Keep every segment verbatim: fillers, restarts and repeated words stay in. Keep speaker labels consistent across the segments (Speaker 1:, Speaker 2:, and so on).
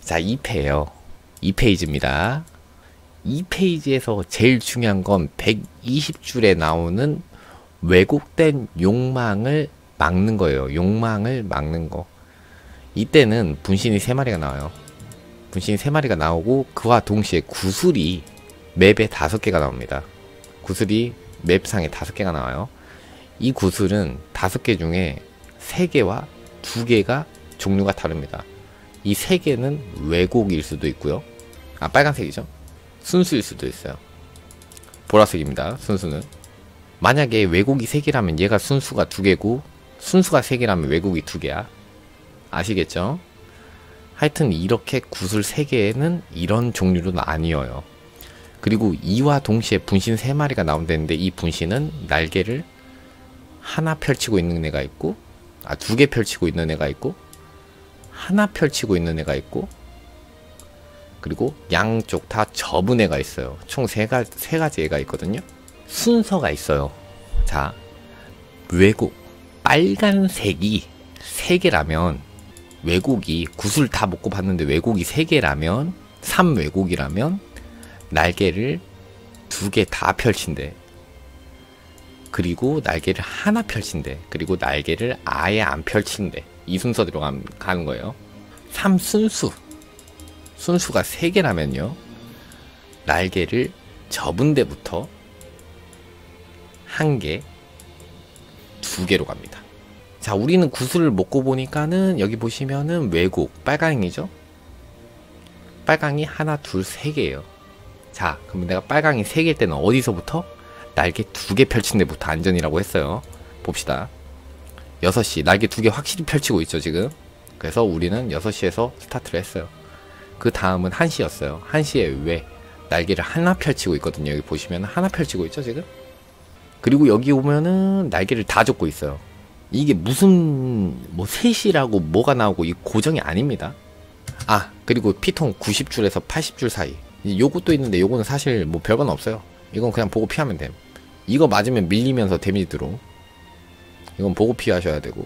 Speaker 1: 자, 이 패예요. 이 페이지입니다. 이 페이지에서 제일 중요한 건 백이십 줄에 나오는 왜곡된 욕망을 막는 거예요. 욕망을 막는 거. 이때는 분신이 세 마리가 나와요. 분신이 세 마리가 나오고 그와 동시에 구슬이 맵에 다섯 개가 나옵니다. 구슬이 맵상에 다섯 개가 나와요. 이 구슬은 다섯 개 중에 세 개와 두 개가 종류가 다릅니다. 이 세 개는 왜곡일 수도 있고요. 아, 빨간색이죠. 순수일 수도 있어요. 보라색입니다. 순수는. 만약에 왜곡이 세 개라면 얘가 순수가 두 개고 순수가 세 개라면 왜곡이 두 개야. 아시겠죠? 하여튼 이렇게 구슬 세 개는 이런 종류로 나뉘어요. 그리고 이와 동시에 분신 세 마리가 나온다는데 이 분신은 날개를 하나 펼치고 있는 애가 있고 아, 두 개 펼치고 있는 애가 있고 하나 펼치고 있는 애가 있고 그리고 양쪽 다 접은 애가 있어요. 총 세 가, 세 가지 애가 있거든요. 순서가 있어요. 자, 왜곡 빨간색이 세 개라면 왜곡이 구슬 다 먹고 봤는데 왜곡이 세 개라면 삼 왜곡이라면 날개를 두 개 다 펼친대. 그리고 날개를 하나 펼친대. 그리고 날개를 아예 안 펼친대. 이 순서대로 가는 거예요. 삼 순수 순수가 세 개라면요 날개를 접은 데부터 한 개, 두 개로 갑니다. 자, 우리는 구슬을 먹고 보니까는 여기 보시면은 왜곡 빨강이죠. 빨강이 하나, 둘, 세 개예요. 자, 그럼 내가 빨강이 세 개일 때는 어디서부터? 날개 두 개 펼친 데부터 안전이라고 했어요. 봅시다. 여섯 시 날개 두 개 확실히 펼치고 있죠 지금. 그래서 우리는 여섯 시에서 스타트를 했어요. 그 다음은 한 시였어요. 한 시에 왜? 날개를 하나 펼치고 있거든요. 여기 보시면 하나 펼치고 있죠 지금. 그리고 여기 오면은 날개를 다 접고 있어요. 이게 무슨 뭐 셋이라고 뭐가 나오고 이 고정이 아닙니다. 아, 그리고 피통 구십 줄에서 팔십 줄 사이 요것도 있는데 요거는 사실 뭐 별건 없어요. 이건 그냥 보고 피하면 됨. 이거 맞으면 밀리면서 데미지 들어. 이건 보고 피하셔야 되고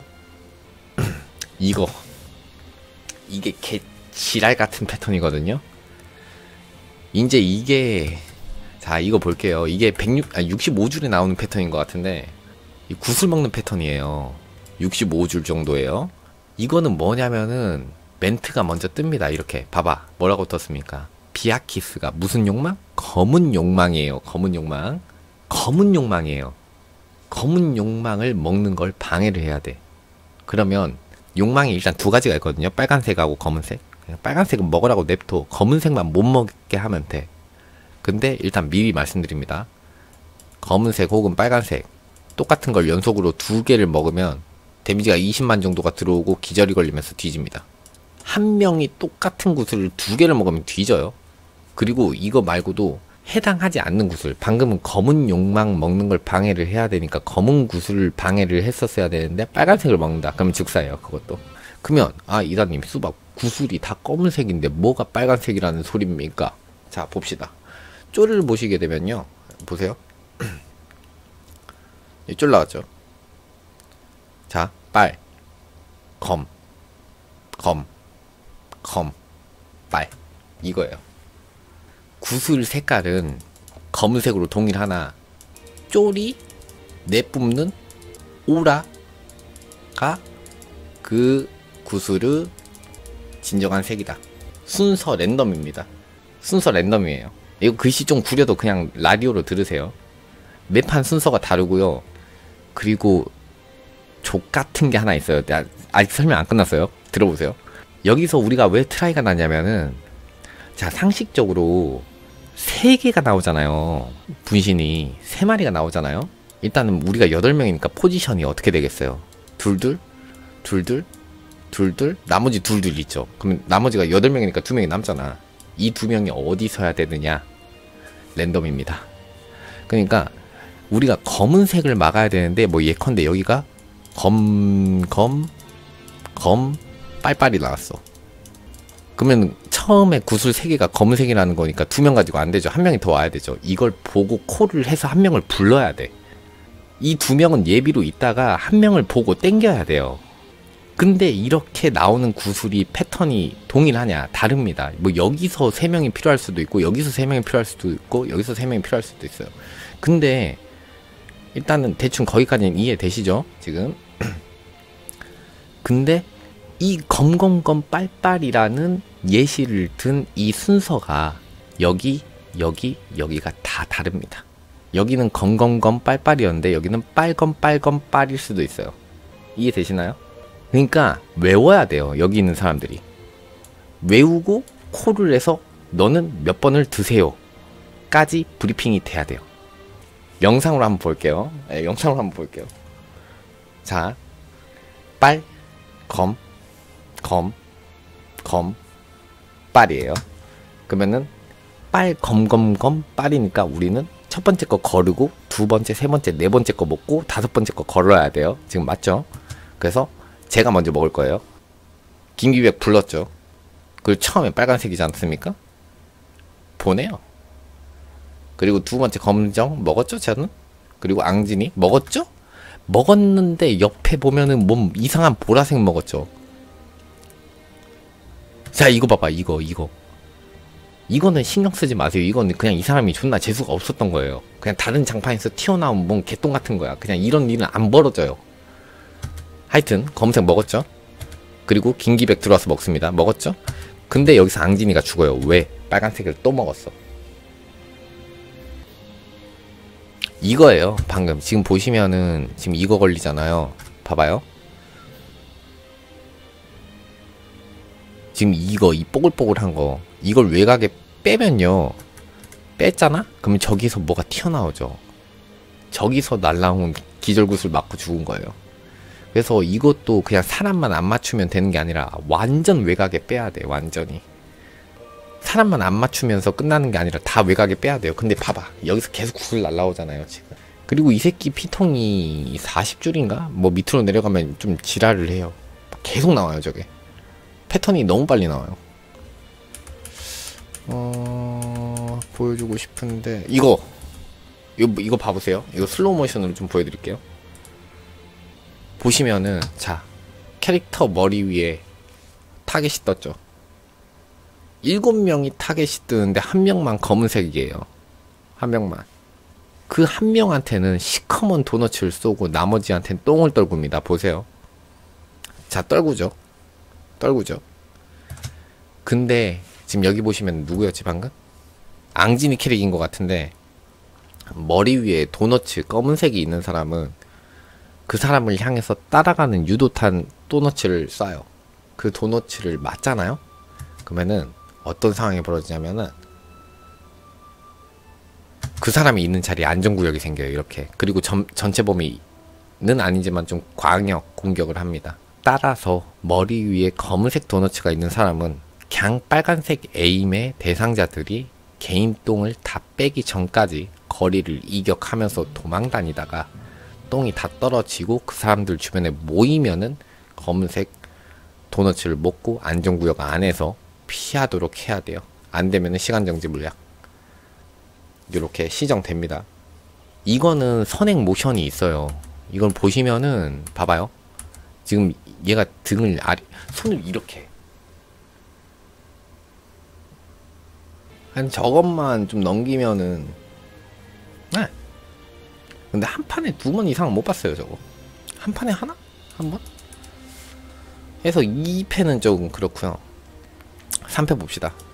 Speaker 1: 이거 이게 개 지랄 같은 패턴이거든요. 이제 이게 자 이거 볼게요. 이게 백육, 아, 육십오 줄에 나오는 패턴인 것 같은데 이 구슬 먹는 패턴이에요. 육십오 줄 정도예요. 이거는 뭐냐면은 멘트가 먼저 뜹니다. 이렇게 봐봐. 뭐라고 떴습니까? 비아키스가 무슨 욕망? 검은 욕망이에요. 검은 욕망. 검은 욕망이에요. 검은 욕망을 먹는 걸 방해를 해야 돼. 그러면 욕망이 일단 두 가지가 있거든요. 빨간색하고 검은색. 그냥 빨간색은 먹으라고 냅둬. 검은색만 못 먹게 하면 돼. 근데 일단 미리 말씀드립니다. 검은색 혹은 빨간색 똑같은 걸 연속으로 두 개를 먹으면 데미지가 이십만 정도가 들어오고 기절이 걸리면서 뒤집니다. 한 명이 똑같은 구슬을 두 개를 먹으면 뒤져요. 그리고 이거 말고도 해당하지 않는 구슬, 방금은 검은 욕망 먹는 걸 방해를 해야 되니까 검은 구슬을 방해를 했었어야 되는데 빨간색을 먹는다. 그러면 즉사예요. 그것도. 그러면 아 이다님 수박 구슬이 다 검은색인데 뭐가 빨간색이라는 소리입니까? 자 봅시다. 쫄을 보시게 되면요. 보세요. 이 쫄 나왔죠. 자 빨, 검, 검, 검, 빨 이거예요. 구슬 색깔은 검은색으로 동일하나 쫄이 내뿜는 오라가 그 구슬의 진정한 색이다. 순서 랜덤입니다. 순서 랜덤이에요. 이거 글씨 좀 구려도 그냥 라디오로 들으세요. 매판 순서가 다르고요. 그리고 족 같은 게 하나 있어요. 아직 설명 안 끝났어요. 들어보세요. 여기서 우리가 왜 트라이가 나냐면은 자 상식적으로 세 개가 나오잖아요. 분신이 세 마리가 나오잖아요. 일단은 우리가 여덟 명이니까 포지션이 어떻게 되겠어요? 둘둘 둘둘 둘둘 나머지 둘둘 있죠. 그러면 나머지가 여덟 명이니까 두 명이 남잖아. 이 두 명이 어디 서야 되느냐? 랜덤입니다. 그러니까 우리가 검은색을 막아야 되는데 뭐 예컨대 여기가 검, 검, 검, 빨빨이 나왔어. 그러면 처음에 구슬 세 개가 검은색이라는 거니까 두 명 가지고 안 되죠. 한 명이 더 와야 되죠. 이걸 보고 콜을 해서 한 명을 불러야 돼. 이 두 명은 예비로 있다가 한 명을 보고 땡겨야 돼요. 근데 이렇게 나오는 구슬이 패턴이 동일하냐? 다릅니다. 뭐 여기서 세 명이 필요할 수도 있고 여기서 세 명이 필요할 수도 있고 여기서 세 명이 필요할 수도 있어요. 근데 일단은 대충 거기까지는 이해되시죠? 지금. 근데 이 검검검 빨빨이라는 예시를 든 이 순서가 여기 여기 여기가 다 다릅니다. 여기는 검검검 빨빨이었는데 여기는 빨검 빨검 빨일 수도 있어요. 이해되시나요? 그러니까 외워야 돼요. 여기 있는 사람들이 외우고 콜을 해서 너는 몇 번을 드세요 까지 브리핑이 돼야 돼요. 영상으로 한번 볼게요. 네, 영상으로 한번 볼게요. 자, 빨, 검, 검, 검, 빨이에요. 그러면은 빨, 검, 검, 검, 빨이니까 우리는 첫 번째 거 거르고 두 번째, 세 번째, 네 번째 거 먹고 다섯 번째 거 걸어야 돼요. 지금 맞죠? 그래서 제가 먼저 먹을 거예요. 김기백 불렀죠. 그리고 처음에 빨간색이지 않습니까? 보내요. 그리고 두 번째 검정 먹었죠, 저는? 그리고 앙진이 먹었죠? 먹었는데 옆에 보면은 몸 이상한 보라색 먹었죠. 자, 이거 봐봐, 이거, 이거. 이거는 신경 쓰지 마세요. 이거는 그냥 이 사람이 존나 재수가 없었던 거예요. 그냥 다른 장판에서 튀어나온 뭔 개똥 같은 거야. 그냥 이런 일은 안 벌어져요. 하여튼 검색 먹었죠. 그리고 김기백 들어와서 먹습니다. 먹었죠. 근데 여기서 앙진이가 죽어요. 왜? 빨간색을 또 먹었어. 이거예요. 방금 지금 보시면은 지금 이거 걸리잖아요. 봐봐요. 지금 이거 이 뽀글뽀글한 거 이걸 외곽에 빼면요, 뺐잖아? 그러면 저기서 뭐가 튀어나오죠. 저기서 날라온 기절구슬 맞고 죽은 거예요. 그래서 이것도 그냥 사람만 안 맞추면 되는 게 아니라 완전 외곽에 빼야 돼. 완전히 사람만 안 맞추면서 끝나는 게 아니라 다 외곽에 빼야 돼요. 근데 봐봐, 여기서 계속 구슬 날라오잖아요 지금. 그리고 이 새끼 피통이 사십 줄인가? 뭐 밑으로 내려가면 좀 지랄을 해요. 계속 나와요. 저게 패턴이 너무 빨리 나와요. 어... 보여주고 싶은데 이거 이거 이거 봐보세요. 이거 슬로우 모션으로 좀 보여드릴게요. 보시면은 자, 캐릭터 머리 위에 타겟이 떴죠. 일곱 명이 타겟이 뜨는데 한 명만 검은색이에요. 한 명만. 그 한 명한테는 시커먼 도너츠를 쏘고 나머지한테는 똥을 떨굽니다. 보세요. 자, 떨구죠. 떨구죠. 근데 지금 여기 보시면 누구였지 방금? 앙진이 캐릭인 것 같은데 머리 위에 도너츠 검은색이 있는 사람은 그 사람을 향해서 따라가는 유도탄 도너츠를 쏴요. 그 도너츠를 맞잖아요? 그러면은 어떤 상황이 벌어지냐면은 그 사람이 있는 자리에 안전구역이 생겨요. 이렇게. 그리고 전, 전체 범위는 아니지만 좀 광역 공격을 합니다. 따라서 머리 위에 검은색 도너츠가 있는 사람은 그냥 빨간색 에임의 대상자들이 개인 똥을 다 빼기 전까지 거리를 이격하면서 도망 다니다가 똥이 다 떨어지고 그 사람들 주변에 모이면은 검은색 도너츠를 먹고 안전구역 안에서 피하도록 해야 돼요. 안 되면은 시간정지 물약. 이렇게 시정됩니다. 이거는 선행 모션이 있어요. 이걸 보시면은 봐봐요. 지금 얘가 등을 아래, 손을 이렇게 한 저것만 좀 넘기면은, 네. 근데 한 판에 두 번 이상 못 봤어요. 저거 한 판에 하나? 한 번? 해서 이 패는 조금 그렇고요. 삼 패 봅시다.